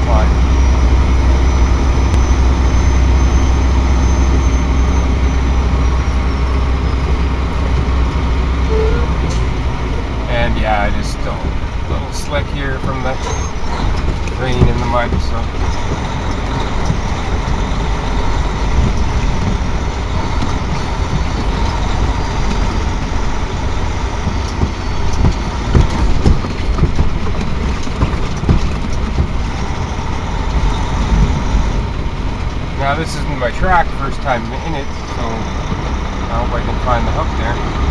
line. And yeah, it is still a little slick here from the rain and the mud, so. Now this isn't my track, first time in it, so I hope I can find the hook there.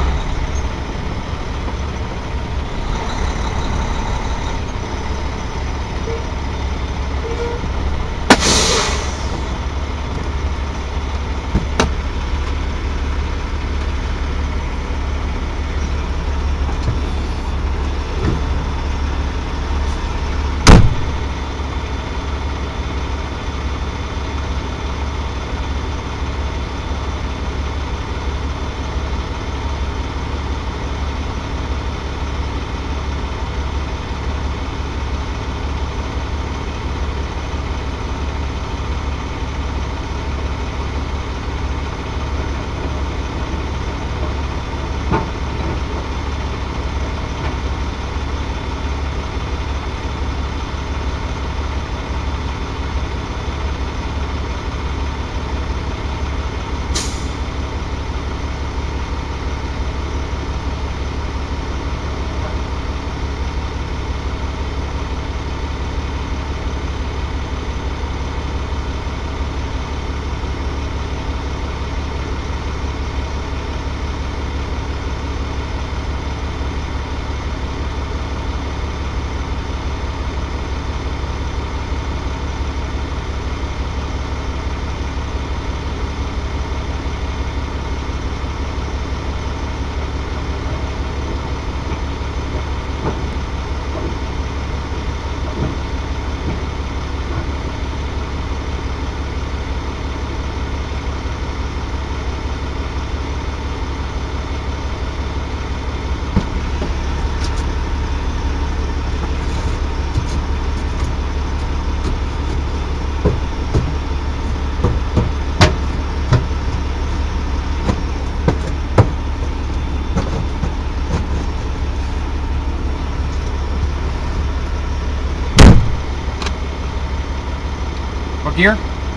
Here?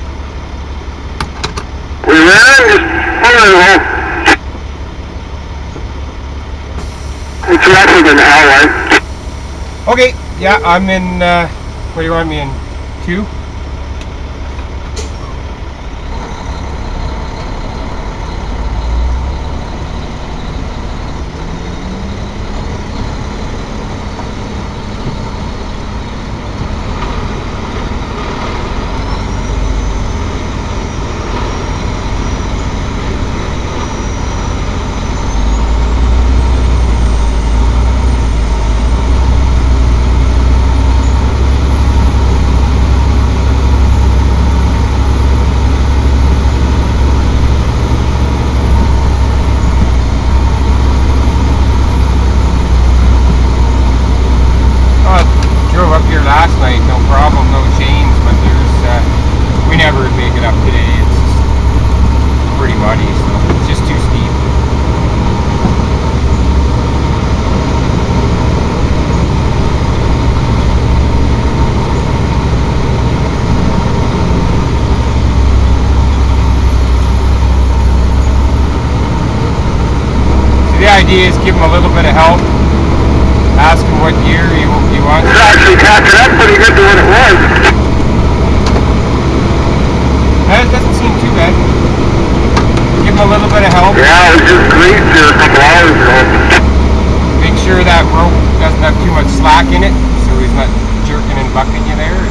We ran it's less than an hour. Okay, yeah, I'm in, what do you want me in? 2? Is give him a little bit of help. Ask him what gear he wants. It's actually catching up pretty good to what it was. It doesn't seem too bad. Give him a little bit of help. Yeah, it was just greased here a couple hours ago. Make sure that rope doesn't have too much slack in it, so he's not jerking and bucking you there.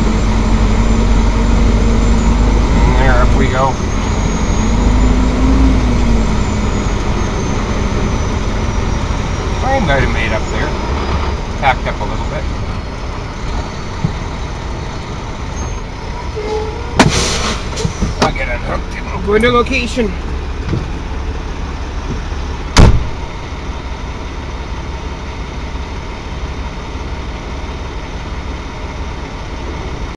And there, up we go. I might have made up there. Tacked up a little bit. I'll get unhooked and we'll go into location.